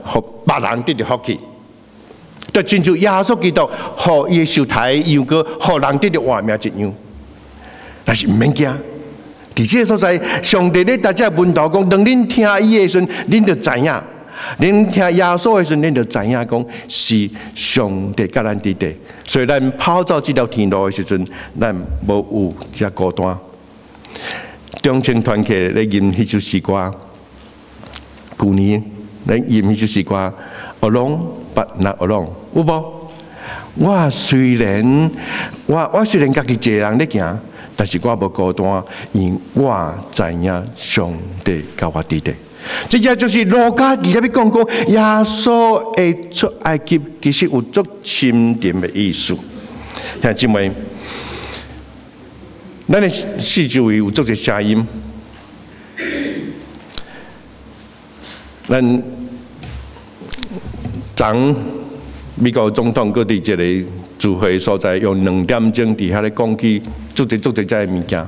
互别人得到福气。就亲像耶稣基督，互伊受台又个，互人得到活命一样。但是毋免惊，伫这个所在，上帝咧大家问道讲，当恁听伊的时阵，恁就知影；恁听耶稣的时阵，恁就知影讲是上帝甲咱伫地。所以咱跑走这条天路的时阵，咱无有遮孤单。中青团契咧吟迄首诗歌，旧年咧吟迄首诗歌 ，Alone but not alone， 有无？我虽然家己一个人咧行，但是我无孤单，因我知影上帝甲我伫地。这也就是路加伊咧要讲耶稣的出埃及，其实有足深沉的意思。兄姊妹，咱的四周围有足个声音，咱昨美国总统搁伫一个聚会所在，用2点钟伫遐咧讲起足侪遮个物件，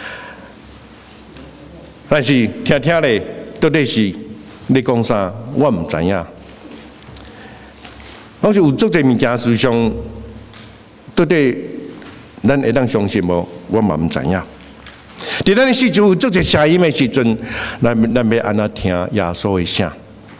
但是听咧。到底是你讲啥？我唔知影。好像有足侪物件，事实上到底咱会当相信无？我嘛唔知影。伫咱的四周有足侪声音的时阵，咱要安怎听耶稣的声？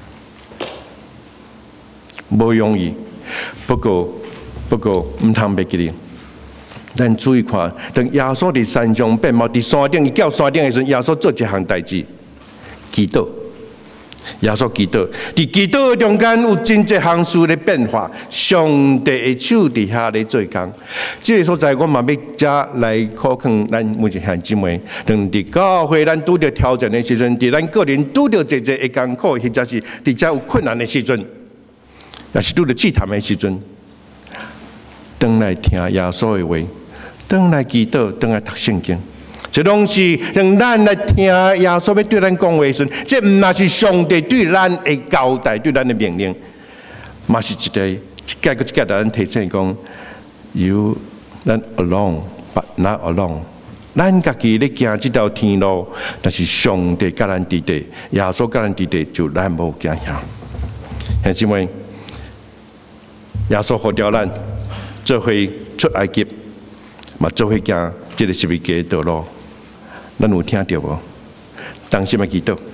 无容易。不过唔通袂记哩。咱注意看，当耶稣伫山上变貌，伫山顶，伊叫山顶的时阵，耶稣做一项代志。祈祷，耶稣祈祷，伫祈祷中间有真侪项事的变化，上帝的手伫遐咧做工。这个所在，我嘛要遮来考劝咱每一项姊妹，当伫教会咱拄着挑战的时阵，伫咱个人拄着一个艰苦，或者是伫遮有困难的时阵，也是拄着试探的时阵，当来听耶稣的话，当来祈祷，当来读圣经。这拢是让咱来听耶稣要对咱讲话时，这唔那是上帝对咱的交代，对咱的命令，嘛是一届咱提醒讲，You not alone, but not alone。咱家己咧行这条天路，但是上帝甲咱伫地，耶稣甲咱伫地，就咱无惊吓。兄姊妹，耶稣呼召咱做伙出埃及，嘛做伙行这个十字架的道路。咱有听到无？当心的祈祷。